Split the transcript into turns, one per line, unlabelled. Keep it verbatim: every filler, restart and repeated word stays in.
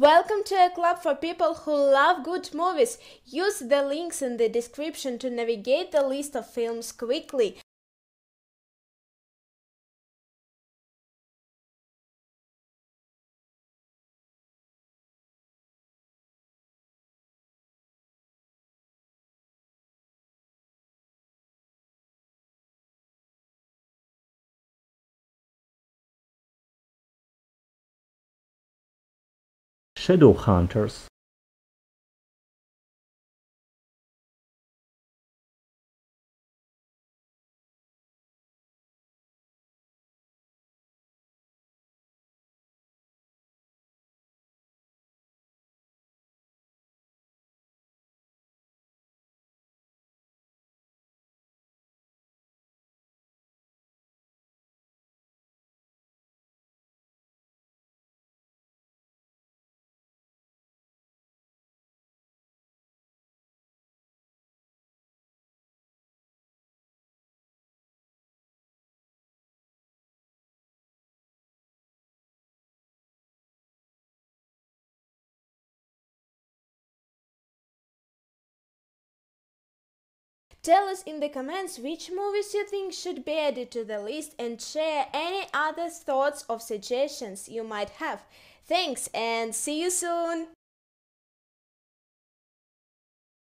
Welcome to a club for people who love good movies. Use the links in the description to navigate the list of films quickly.
Shadowhunters.
Tell us in the comments which movies you think should be added to the list and share any other thoughts or suggestions you might have. Thanks and see you soon!